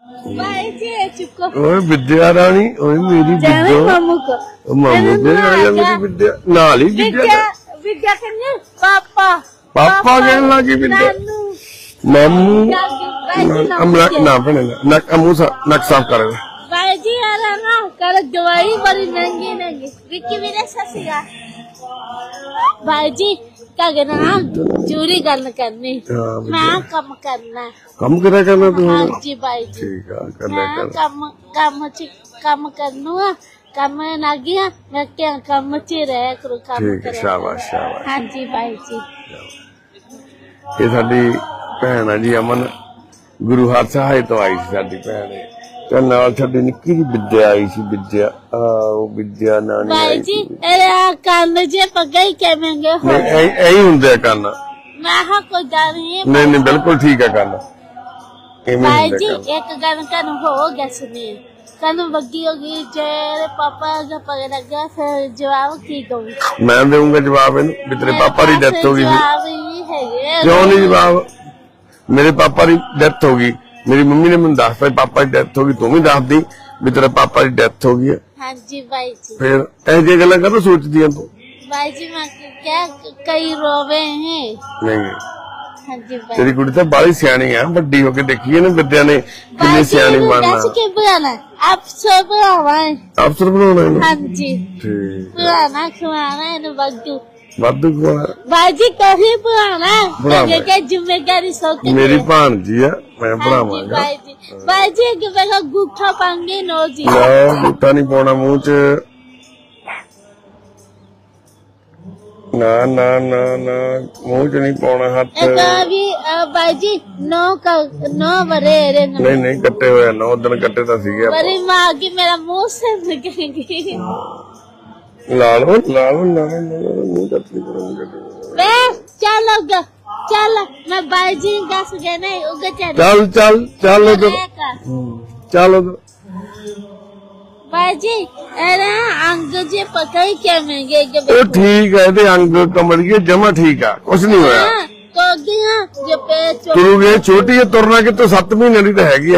भाई जी चुप ओए विद्या रानी, ओए मेरी विद्या। मामू को मामू के आया मेरी विद्या नाल ही विद्या विद्या करने पापा पापा कहने लगी विद्या मामू अमला ना बने ना अमूसा नक साफ कर भाई जी आ रहा ना कर दवाई बड़ी महंगी महंगी विक्की मेरे ससिया भाई जी क्या कहना चोरी करनी मैं कम करना तू। हाँ जी भाई जी ठीक है कर काम करना काम ना गया मैं क्या काम च रह करो काम ठीक है शाबाश शाबाश। हाँ जी भाई जी ये साडी भैन है जी अमन गुरु हाथ सहाय तो आई सी साडी भैन ते नाल साडी निक्की जी विद्या आई सी विद्या विद्या नानी भाई जी कान जे पगा ही कहमेंगे हो यही हुंदे कान मैं हाँ कोई डर नहीं नहीं बिल्कुल ठीक है कान भाई जी एक गन कन हो गया सुनिए कन बग्गी होगी जेरे पापा का पग लग गया फिर जवाब की दूंगी मैं दूंगा जवाब इन्हें भी तेरे पापा की डेथ होगी क्यों नहीं जवाब मेरे पापा की डेथ होगी मेरी मम्मी ने मैं दस पाई पापा की डेथ होगी तू भी दस दी भी तेरे पापा की डेथ होगी हाँ जी भाई जी फिर ऐसी गल्लां कदों सोचदी है तू भाई जी मैं क्या कई रोवे हैं नहीं हाँ जी भाई तेरी कुड़ी तो बड़ी सियाणी है वड्डी होके देखी है ना विद्या ने कितनी सियाणी बनना बनाना अफसर बनाना है अफसर बनाना है हाँ जी ठीक बनाना खवाना है वादू वादू खवाना भाई जी कहीं बनाना क्या जिम्मेदारी सोच मेरी भांजी है मैं बनावांगा भाई जी कि मैं गुठा पांगे नो जी ना गुठा नहीं पाना मुंह च ना ना ना ना मुंह च नहीं पाना हाथ अभी भाई जी नौ बरे नहीं कट्टे हुए 9 दिन कट्टे तो सीगे बड़ी माँ की मेरा मुंह से निकलेगी लालो मुंह कट्टे चल मैं भाई जी दस गए नहीं उगे चल चलो भाई जी अरे अंग जी पता ही क्या महंगे तो ठीक है ते अंग कमरिए जमा ठीक है कुछ नहीं होया तुरु गए छोटी है तुरना कि तो 7 महीने की तो हैगी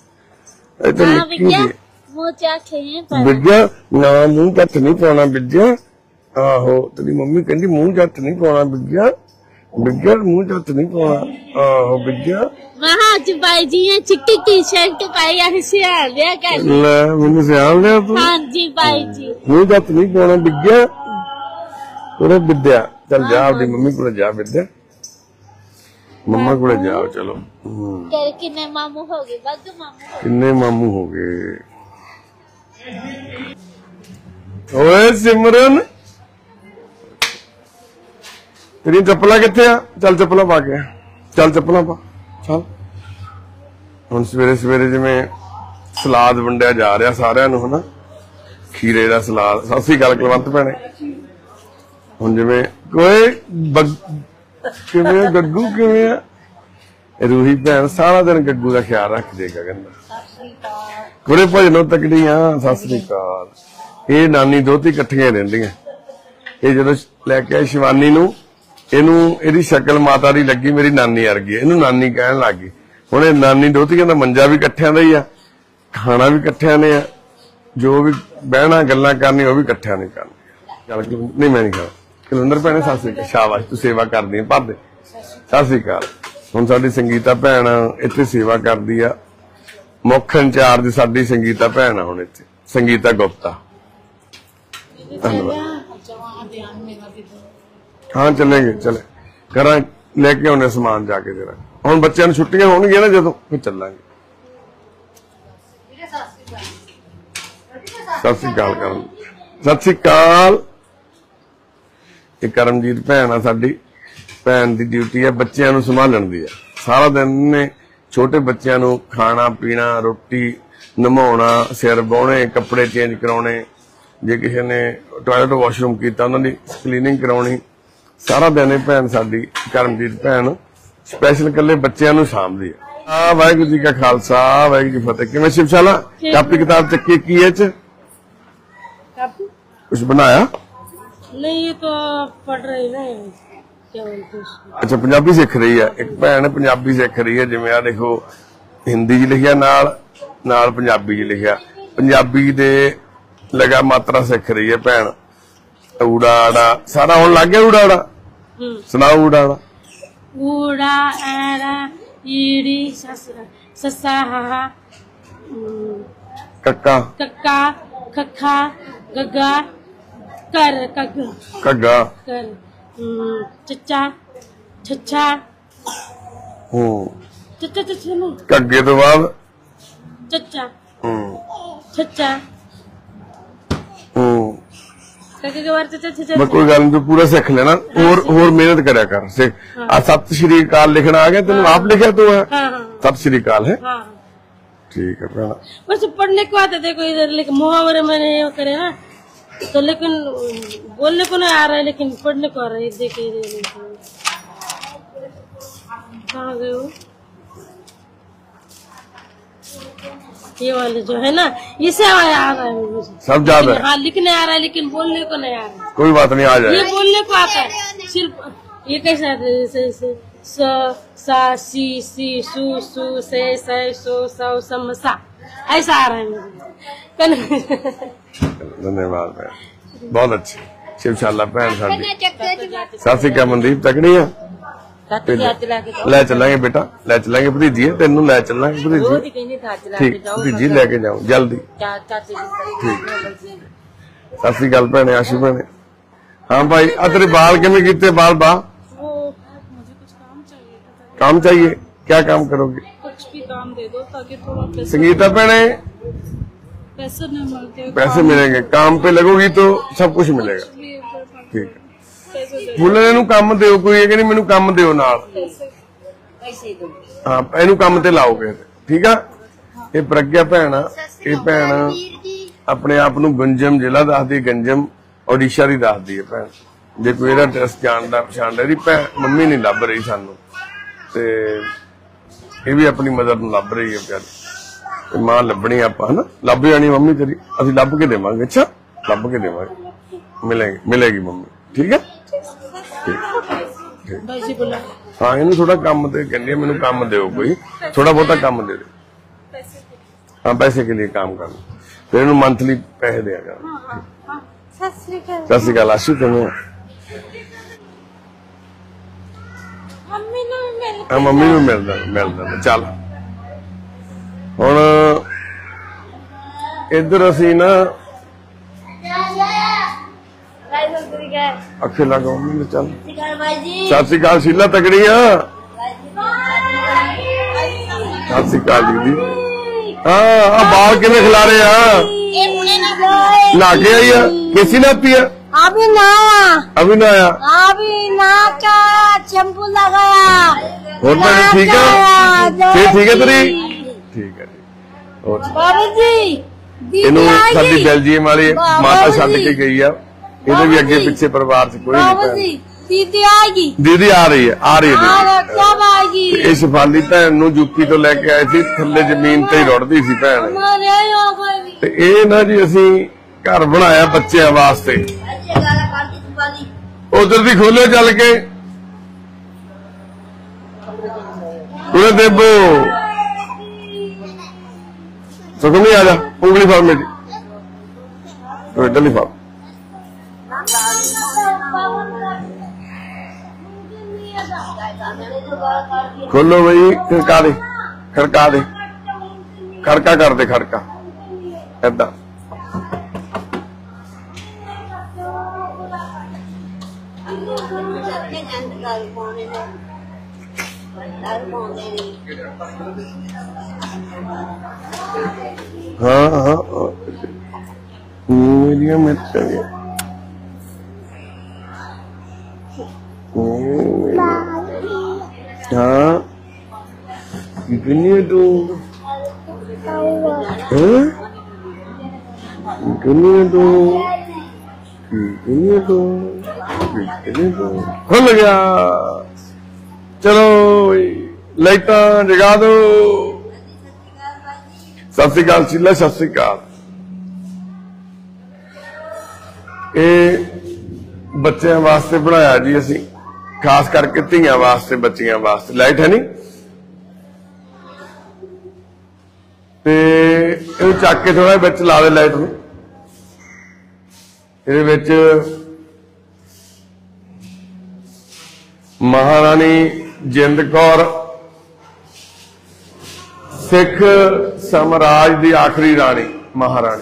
है विद्या ना मुंह हथ नहीं पाना विद्या आहो तेरी मम्मी कहती मुंह हथ नहीं पाना विद्या विद्या मुंह हथ नहीं पाना आहो विद्या भाई जी चिट्टी टी शर्ट पाई सियाल लिया मैंने सियाल लिया तू हाँ जी भाई जी मुंह हथ नहीं पाना विद्या तुरे विद्या चल जा अपनी मम्मी को जा विद्या मम्मा को जाओ चलो किन्ने मामू हो गए किन्ने मामू हो गए ओए सिमरन तेरी चप्पला किथे आ चल चप्पला पा के चल चप्पला पा चल हुण सवेरे सवेरे जिवें सलाद वंडिया जा रहा सारियां नूं हना खीरे दा सलाद सत श्री अकाल कुलवंत भैणे हुण जिवें कोई किवें गग्गू किवें रूही भैन सारा दिन गग्गू का ख्याल रख देगा कहंदा कुरे भजनों तकड़ियां सत श्री अकाल ये नानी दोती कट्ठियां रहिंदियां ये जदों लैके आए शिवानी नूं इनू एदी शक्ल माता दी लगी मेरी नानी वर्गी इनू नानी कहन लग गई हुण ये नानी दोतियां दा मंजा भी कट्ठियां दा ही आ खाना भी कट्ठियां ने आ जो भी बहना गल्लां करनी वो भी कट्ठियां ने करनी चल नहीं मैं नहीं खाना कुलविंदर भैणे सत श्री अकाल शाबाश तू सेवा करदी भर दे सत श्री अकाल हुण साडी संगीता भैण इत्थे सेवा करदी आ मुख इंचार्ज साडी संगीता भैण हुण इत्थे संगीता गुप्ता हाँ चलेंगे चले करा लेके आने सामान जाके जरा हुण बच्चों छुट्टियां होणगियां ना जदों फिर चलांगे सत श्री अकाल करन सत श्री अकाल ये करमजीत भैन आ साडी भैन दी ड्यूटी है बच्चों नूं संभालण दी है सारा दिन ने छोटे बच्चों नूं खाना पीना रोटी नहाउणा सिर बाहुणे कपड़े चेंज कराउणे जे किसी ने टॉयलेट वॉशरूम कीता उन्हां दी क्लीनिंग कराउणी सारा दिन भैन साडी करमजीत भैन स्पैशल कल्ले बच्चों नूं सामभदी है वाहिगुरू जी का खालसा वाहिगुरू जी फतेह किवें शिवशाला कापी किताब चक्की की है कुछ बनाया नहीं तो पढ़ रही है अच्छा पंजाबी सीख रही है एक भैन पंजाबी सीख रही है जिवें आ देखो हिंदी च लिखिया नाल नाल पंजाबी च लिखिया। पंजाबी दे लगा मात्रा सीख रही है भैन। ऊड़ा आड़ा सारा हुण लग गया। ऊड़ा आड़ा सुनाओ। ऊड़ा आड़ा ऊड़ा आड़ा ईड़ी ससा हा कक्का कक्का खखा गगा कर कग्गा कग्गा कर चचा छच्छा चचा चचा नहीं कग्गे तो बाद चचा छच्छा कग्गे के बाद चचा छच्छा। कोई गल नहीं, तू पूरा सीख लेना। और मेहनत करया कर। सत श्री अकाल लिखना आ गया तेन? आप लिखा तो है सत श्री अकाल है। ठीक है भैया। बस पढ़ने को आता देखो इधर, लेकिन मुहावरे मैंने ये करे ना तो, लेकिन बोलने को नहीं आ रहा है, लेकिन पढ़ने को आ रहा है। देखिए कहाँ गए हो? ये वाले जो है ना, इसे आ रहा है मुझे सब ज्यादा। हाँ लिखने आ रहा है, लेकिन बोलने को नहीं आ रहा है। कोई बात नहीं, आ जाए। ये बोलने को आता है सिर्फ। ये कैसा है? स सा सी सू सू से सो सौ सम सा, ऐसा आ रहा है मुझे। धन्यवाद भैन, बहुत अच्छे। शिवशाला भैन साडी। सत श्री अकाल मनदीप, तकड़ी है? ले चलांगे बेटा, ले चलांगे भतीजी, तेनू ले चलांगे भतीजी। ठीक भतीजी लेके जाओ जल्दी। ठीक सत श्री अकाल भैने, आशू भैने। हाँ भाई, आ तेरे बाल किवें कीते? बाल बा काम चाहिए। क्या काम करोगे? कुछ भी काम दे दो ताकि थोड़ा संगीता भैने पैसे नहीं मिलते। पैसे मिलेंगे, काम पे लगोगी तो सब कुछ मिलेगा। ठीक है, बोले इनू काम दिओ। कोई है कि नहीं मैनू काम दिओ नाल। हाँ इनू काम ते लाओगे। ठीक है। ये प्रज्ञा भैन आ, ये भैन अपने आप नू गंजम जिला दसदी, गंजम ओडिशा दी दसदी है भैन। जे कोई एदा एड्रैस जानदा पछाणदा, दी भैन मम्मी नहीं लभ रही सानू, ते ये भी अपनी मदर नू लभ रही है बेचारी। मां लभनी आपां है ना, लभ जानी मम्मी तेरी, असीं लभ के देवांगे। अच्छा लभ के देवांगे, मिलेगी मम्मी। ठीक है। हाँ इनू थोड़ा काम ते कहंदी है, मैनू काम दिओ कोई, थोड़ा बहुता काम दे दे। हाँ पैसे के लिए काम करना, फिर इनू मंथली पैसे दिया कर। सत श्री अकाल आशू, किवें? मम्मी नू मिलदा। चल हुण इधर असीं ना अखे लगा मम्मी। चल सत श्री अकाल शीला, तगड़ी आ? सत श्री अकाल दीदी। हाँ बाल किवें खिलारे आ? नहा के आई है? कैसी नहाती है? अभी नहाया। अभी नहाया? अभी नहा का शैम्पू लगाया। और भैन ठीक है? फिर ठीक है तेरी? ठीक है। और बाबू जी इनू साडी बेल्जियम वाली माता छड्ड के गई है। इहदे भी अगे पिछे परिवार च कोई नहीं। दीदी आएगी। दीदी आ रही है, आ रही है। कब आएगी? ये शफाली भैन नू यूपी तो लेके आए थे, थल्ले जमीन ते ही रुड़दी सी भैन। ते ये ना जी असीं घर बनाया बच्चों वास्ते। उधर दी खोले चल के पूरे देबो सुखम नहीं आ जा, उंगली फाड़ मेरी, इधर फाड़। खोलो भाई, खड़का दे, खड़का दे, खड़का कर दे, खड़का ऐदा। हाँ हाँ मेरी मिर्चा हाँ कितनी तू खुल गया। चलो लाइटा जगा दो। सत श्री अकाल शीला, सत श्री अकाल। ये बच्चों वास्ते बनाया जी असी, खास करके धियां वास्ते, बच्चियां वास्ते। लाइट है नहीं ते ਇਹਨੂੰ ਚੱਕ ਕੇ ਥੋੜਾ ਵਿੱਚ ਲਾ ਦੇ ਲਾਈਟ ਨੂੰ। ਇਹਦੇ ਵਿੱਚ ਮਹਾਰਾਣੀ ਜਿੰਦ ਕੌਰ ਸਿੱਖ ਸਾਮਰਾਜ ਦੀ ਆਖਰੀ ਰਾਣੀ, ਮਹਾਰਾਣੀ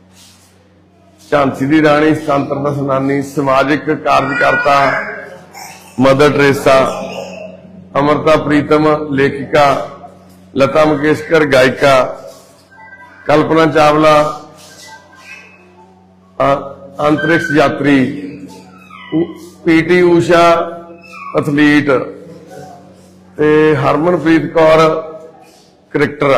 ਝਾਂਸੀ ਦੀ ਰਾਣੀ, ਸੁਤੰਤਰਤਾ ਸੈਨਾਨੀ, ਸਮਾਜਿਕ ਕਾਰਜਕਰਤਾ ਮਦਰ ਟਰੇਸਾ, ਅਮਰਤਾ ਪ੍ਰੀਤਮ ਲੇਖਿਕਾ, ਲਤਾ ਮੰਗੇਸ਼ਕਰ ਗਾਇਕਾ, ਕਲਪਨਾ ਚਾਵਲਾ अंतरिक्ष यात्री, पीटी ऊषा एथलीट ते हरमनप्रीत कौर क्रिकेटर।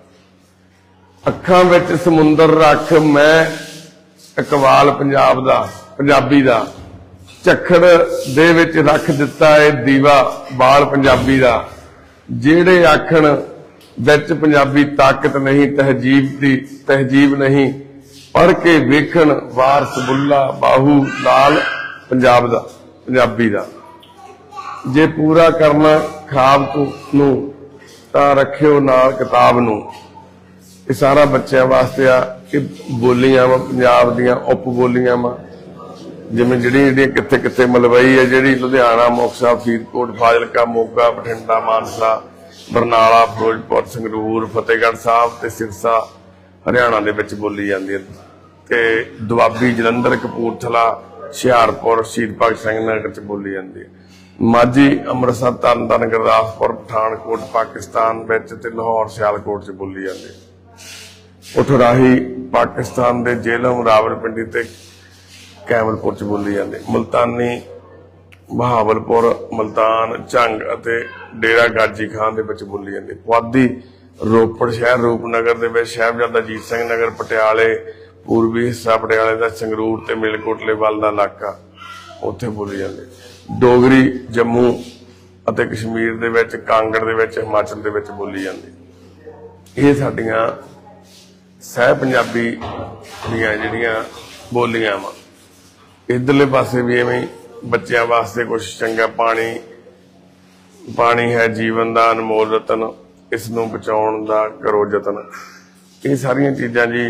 अखां विच समुंदर रख मैं इकबाल पंजाब दा, पंजाबी दा। झक्खड़ दे विच रख दिता है दीवा बाल पंजाबी दा। जेड़े आखण विच पंजाबी ताकत नहीं, तहजीब नहीं, पढ़ के वेखण वारस बुल्ला बाहू लाल पंजाब दा, पंजाबी दा। जे पूरा करना खाब नूं तां रखियो नाल किताब नूं। ये सारा बच्चों वास्ते आ कि बोलियां वा पंजाब दियां उप बोलियां वा, जिवें जिहड़ी कित्थे कित्थे मलवई है, जिहड़ी लुधियाना, मुक्तसर, फरीदकोट, फाजिलका, मोगा, बठिंडा, मानसा, बरनाला, फिरोजपुर, संगरूर, फतेहगढ़ साहब ते सिरसा हरियाणा दे विच बोली जांदी है। ते दुआबी जलंधर, कपूरथला, हुशियारपुर, शहीद भगत सिंह नगर च बोली जांदी है। माझी अमृतसर, तरनताਰਨ, गुरदासपुर, पठानकोट पाकिस्तान विच ते लाहौर, सियालकोट च बोली जांदी है। उठराही पाकिस्तान दे जेलम, रावलपिंडी ते कैमलपुर च बोली जाती। मुल्तानी बहावलपुर, मुल्तान, झंग अते डेरा गाजी खान दे विच बोली जाती। पुआधी रोपड़ शहर, रूपनगर दे विच साहिबजादा अजीत सिंह नगर, पटियाले पूर्वी हिस्सा पटियाले दा, संगरूर ते मेलकोटले वाल दा इलाका उत्थे बोली जाती। डोगरी जम्मू अते कश्मीर दे विच, कांगड़ दे विच, हिमाचल दे विच बोली जाती। ये साडियां सह पंजाबी दीयां जिहड़ियां बोलियां वा। इधरले पासे भी इवें बच्चों वास्ते कुछ चंगा पानी, पानी है जीवन का अनमोल रतन, इसनूं बचाउण दा करो जतन। ये सारियां चीज़ां जी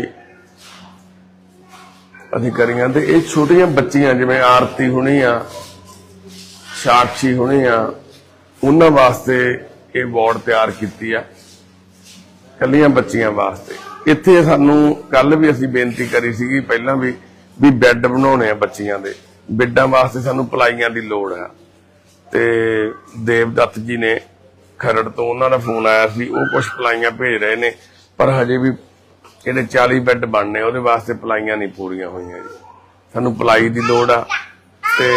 असीं करियां। ते ये छोटियां बच्चियां जिवें आरती होनी आ, साक्षी होनी आ, उन्हां वास्ते ये बोर्ड तैयार कीती आ, कल्लियां बच्चियां वास्ते। इत्थे सानूं कल भी असीं बेनती करी सीगी पहलां भी बैड बनाने बच्चियां दे, बेडां वास्ते सानूं पलाइयां दी लोड़ है। ते देवदत्त जी ने खरड़ तो उन्हां दा फोन आया सी, वो कुछ पलाइयां भेज रहे ने, पर हजे भी इहदे 40 बैड बनने, उहदे वास्ते पलाइयां नहीं पूरियां होईयां जी। सानूं पलाई दी लोड़ आ। ते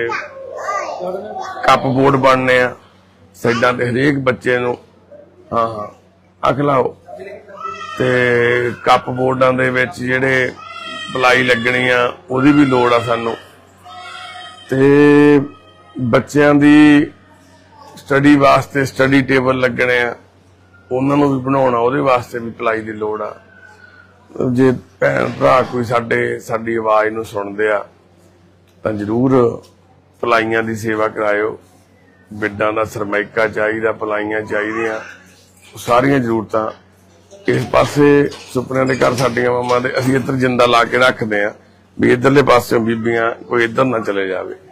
कप बोर्ड बनने आ साइडां ते, हरेक बच्चे नूं हाँ अख लाओ। ते कप बोर्डां दे विच जिहड़े पलाई लगनी आ, उहदी भी लोड़ आ सानू। ते बच्चों दी स्टडी वास्ते स्टडी टेबल लगने आ, उन्हां नूं भी बनाउणा, उहदे वास्ते भी पलाई दी लोड़ आ। जे भैण भरा कोई साडी आवाज़ नूं सुणदे आ तां जरूर पलाइयां दी सेवा करायो। बेडां दा सरमाइका चाहीदा, पलाइयां चाहीदियां, सारियां जरूरतां इस पासे सुपनियां दे घर साडियां मावां दे असीं इधर जिंदा ला के रखदे आ भी इधरले पासे बीबियां कोई इधर ना चले जावे।